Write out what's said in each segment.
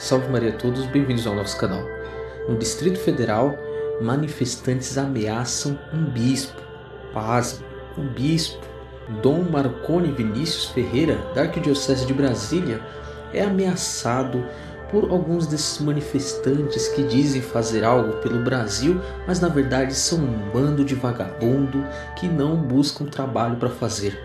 Salve Maria a todos, bem-vindos ao nosso canal. No Distrito Federal, manifestantes ameaçam um bispo. Pasme, o bispo Dom Marconi Vinícius Ferreira, da Arquidiocese de Brasília, é ameaçado por alguns desses manifestantes que dizem fazer algo pelo Brasil, mas na verdade são um bando de vagabundo que não buscam trabalho para fazer.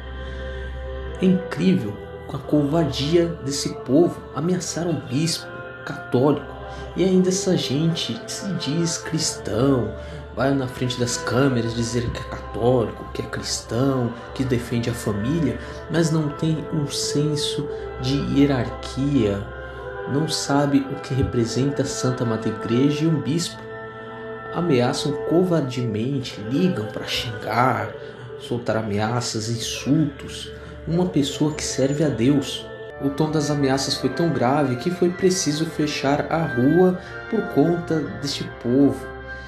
É incrível a covardia desse povo ameaçar um bispo católico, e ainda essa gente se diz cristão, vai na frente das câmeras dizer que é católico, que é cristão, que defende a família, mas não tem um senso de hierarquia, não sabe o que representa a Santa Madre Igreja e um bispo. Ameaçam covardemente, ligam para xingar, soltar ameaças, insultos, uma pessoa que serve a Deus. O tom das ameaças foi tão grave que foi preciso fechar a rua por conta deste povo.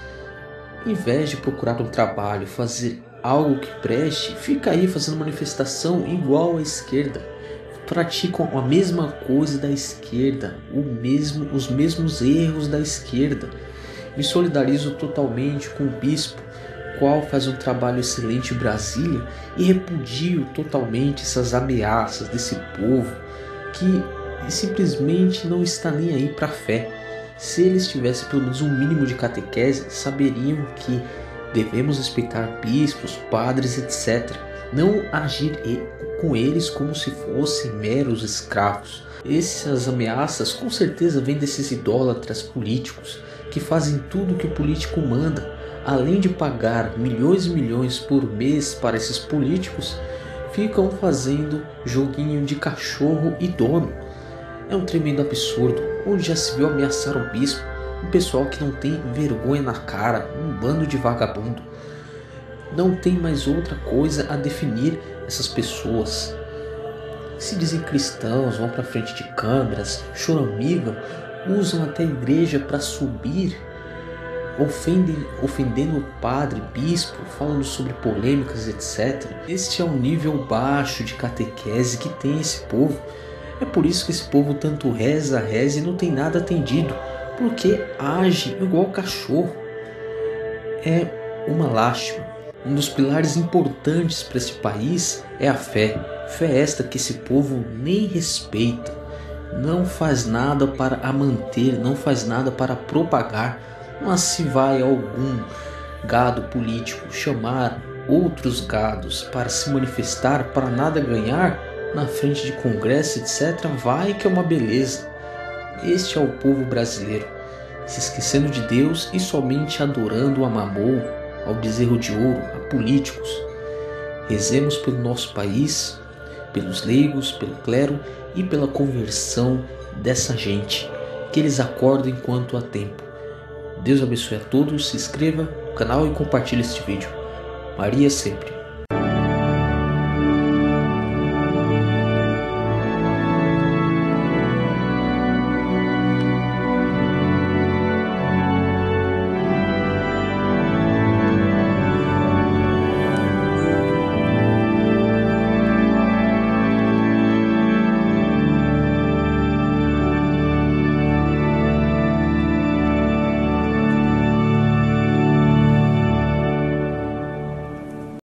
Em vez de procurar um trabalho, fazer algo que preste, fica aí fazendo manifestação igual à esquerda. Praticam a mesma coisa da esquerda, os mesmos erros da esquerda. Me solidarizo totalmente com o bispo, qual faz um trabalho excelente em Brasília, e repudio totalmente essas ameaças desse povo que simplesmente não está nem aí para a fé. Se eles tivessem pelo menos um mínimo de catequese, saberiam que devemos respeitar bispos, padres, etc. Não agir com eles como se fossem meros escravos. Essas ameaças com certeza vêm desses idólatras políticos que fazem tudo o que o político manda. Além de pagar milhões e milhões por mês para esses políticos, ficam fazendo joguinho de cachorro e dono. É um tremendo absurdo, onde já se viu ameaçar o bispo, um pessoal que não tem vergonha na cara, um bando de vagabundo. Não tem mais outra coisa a definir essas pessoas. Se dizem cristãos, vão para frente de câmeras, choramingam, usam até a igreja para subir, ofendendo o padre, bispo, falando sobre polêmicas, etc. Este é o nível baixo de catequese que tem esse povo. É por isso que esse povo tanto reza e não tem nada atendido, porque age igual cachorro. É uma lástima. Um dos pilares importantes para este país é a fé. Fé esta que esse povo nem respeita, não faz nada para a manter, não faz nada para propagar. Mas se vai algum gado político chamar outros gados para se manifestar para nada ganhar na frente de congresso, etc., vai que é uma beleza. Este é o povo brasileiro, se esquecendo de Deus e somente adorando a Mamon, ao bezerro de ouro, a políticos. Rezemos pelo nosso país, pelos leigos, pelo clero e pela conversão dessa gente, que eles acordem enquanto há tempo. Deus abençoe a todos, se inscreva no canal e compartilhe este vídeo. Maria sempre.